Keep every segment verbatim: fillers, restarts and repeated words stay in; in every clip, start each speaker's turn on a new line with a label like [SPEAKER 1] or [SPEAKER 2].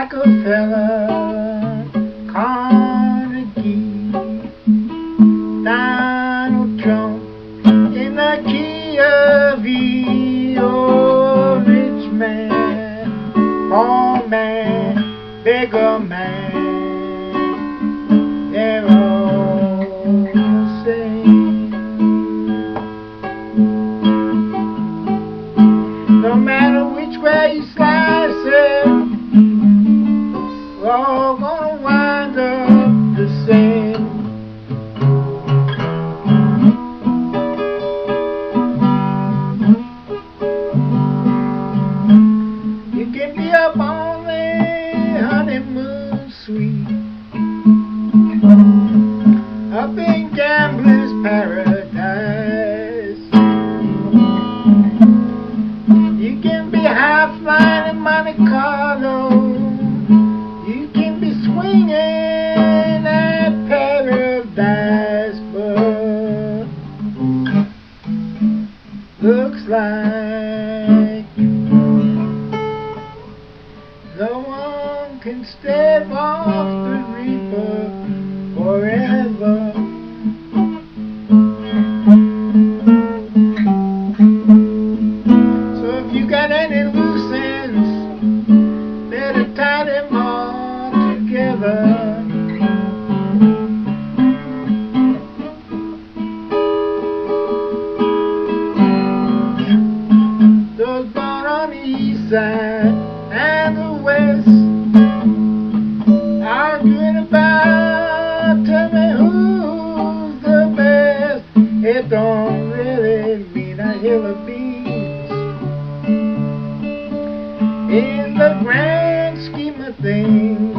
[SPEAKER 1] Rockefeller, Carnegie, Donald Trump, in the key of E, oh, rich man, poor man, beggar man, they're all the same. No matter which way you slice it, we're all gonna wind up the same. You can be up on the honeymoon suite, up in gambler's paradise. You can be high flying in Monte Carlo. You can be swinging at paradise, but looks like no one can stave off the reaper forever. So if you got any loose ends, better tie them all together. Those born on the east side and the west, arguing about, tell me who's the best. It don't really mean a hill of beans in the grand scheme of things.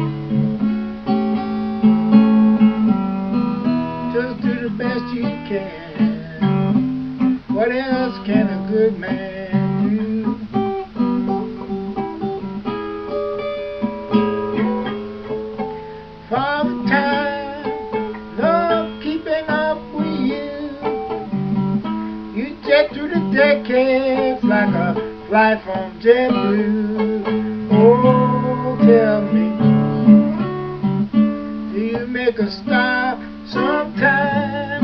[SPEAKER 1] Just do the best you can. What else can a good man do? Father Time, love keeping up with you. You jet through the decades like a flight from JetBlue. Oh, tell me, do you make a stop sometime?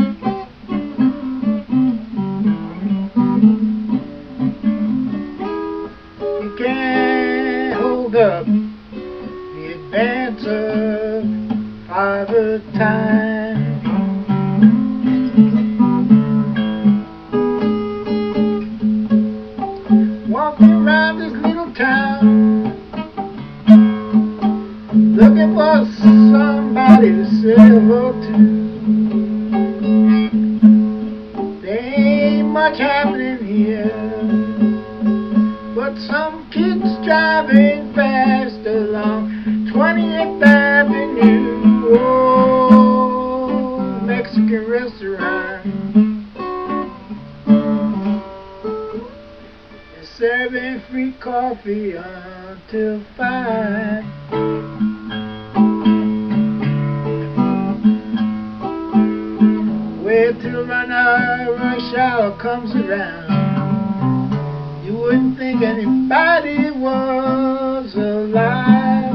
[SPEAKER 1] You can't hold up the advance of Father Time. Walking around this little town, looking for somebody to say hello to. There ain't much happening here, but some kids driving fast along twentieth Avenue. Oh, Mexican restaurant, they're serving free coffee until five. Wait till run hour rush hour comes around. You wouldn't think anybody was alive.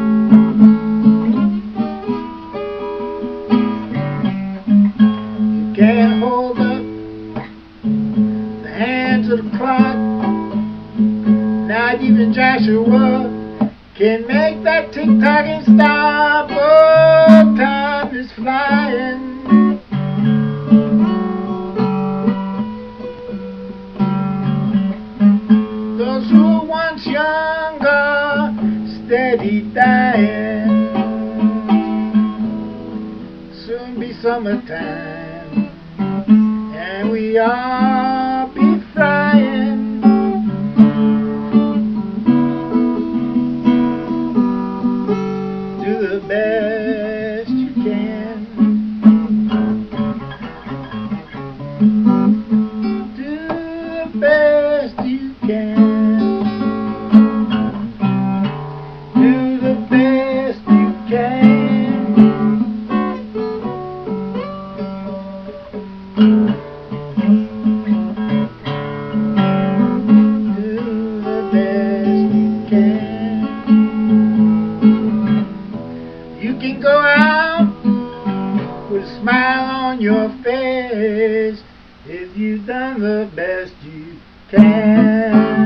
[SPEAKER 1] You can't hold up the hands of the clock. Not even Joshua can make that tick-tocking stop. Oh, time is flying. Those who were once younger, steady dying. Soon be summertime, and we all be flying. Do the best you can. Do the best you can. Do the best you can. Do the best you can. can go out with a smile on your face if you've done the best you can.